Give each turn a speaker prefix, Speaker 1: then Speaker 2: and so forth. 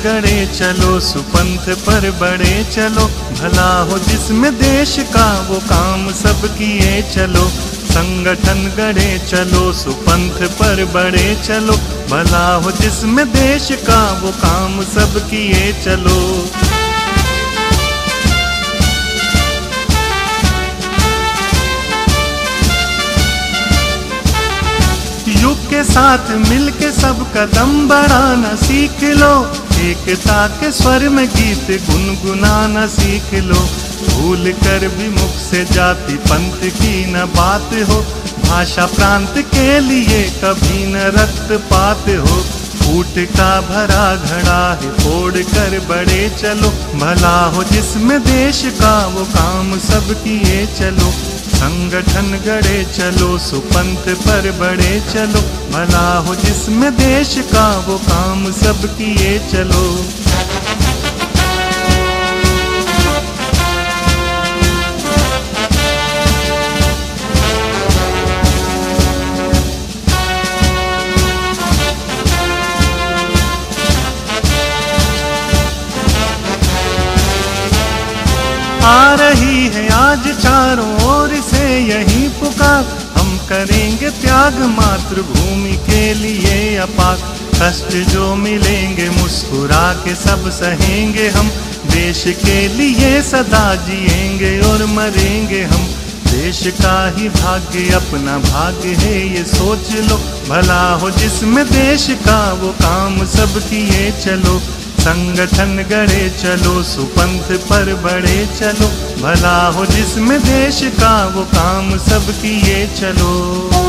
Speaker 1: गढ़े चलो, सुपंथ पर बढ़े चलो, भला हो जिसमें देश का वो काम सब किए चलो। संगठन गढ़े चलो, सुपंथ पर बढ़े चलो, भला हो जिसमें देश का वो काम सब किए चलो। युग के साथ मिलके सब कदम बढ़ाना सीख लो, एकता के स्वर में गीत गुनगुनाना सीख लो। भूल कर भी मुख से जाति पंथ की न बात हो, भाषा प्रांत के लिए कभी न रक्तपात हो। फूट का भरा घड़ा है फोड़ कर बढ़े चलो, भला हो जिसमें देश का वो काम सब किए चलो। संगठन गढ़े चलो, सुपंथ पर बढ़े चलो, भला हो जिसमें देश का वो काम सब किए चलो। आ रही है आज चारों ओर से यही पुकार, हम करेंगे त्याग मातृभूमि के लिए अपार। कष्ट जो मिलेंगे मुस्कुरा के सब सहेंगे हम, देश के लिए सदा जिएंगे और मरेंगे हम। देश का ही भाग्य अपना भाग्य है ये सोच लो, भला हो जिसमें देश का वो काम सब किए चलो। संगठन गढ़े चलो, सुपंथ पर बढ़े चलो, भला हो जिसमें देश का वो काम सब किए चलो।